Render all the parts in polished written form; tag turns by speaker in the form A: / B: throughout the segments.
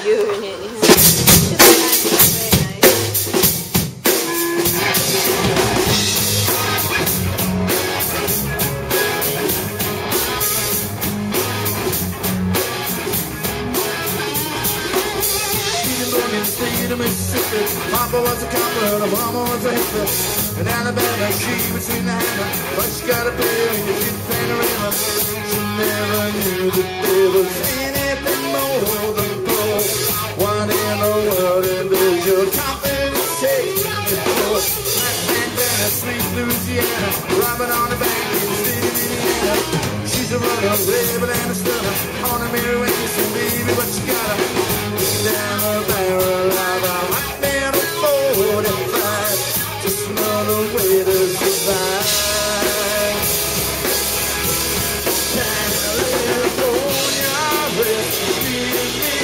A: urine in here. She's very nice.
B: In the state of Mississippi, Papa was a copper and Mama was a hippie. In Alabama, she was in the hammer, but she got a bill in the big panorama. She never knew that there was anything more than gold. What in the world does your confidence take to go? Black bandana, sweet Louisiana, robbing on the bank in the state of Indiana. She's a runner, rebel and a stunner, on a mirror racing, baby, but she got a down the barrel of a hot metal 45. Just another way to survive. California, rescue me.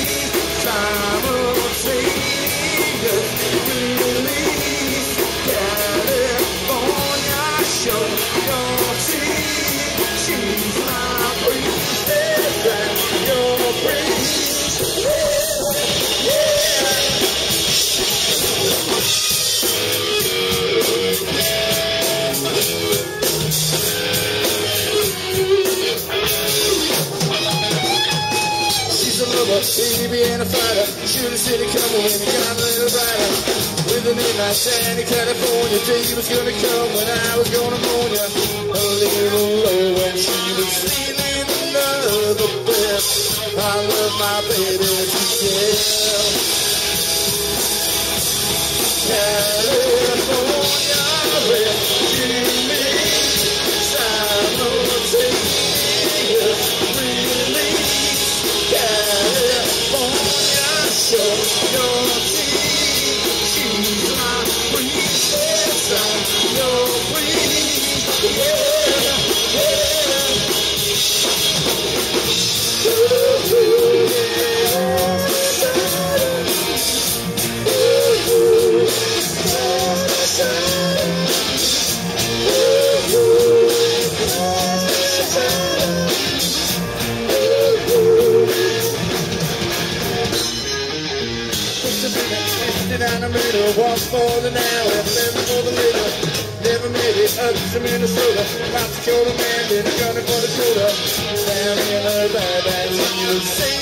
B: Simultaneous release. California, show your teeth. She's my princess and your priest. Baby and a fighter, shoot a city coming when you got a little brighter. With the midnight sand in California, day was gonna come when I was gonna mourn ya. A little low when she was stealing another breath. I love my baby to tell. California, rescue me. Simultaneous release. California, show your teeth. She's my princess and your queen. Yeah, down the middle, walk for the now, and live for the middle. Never made it up to Minnesota, South Dakota man, then a gunner for the quota. Down in the bad, she was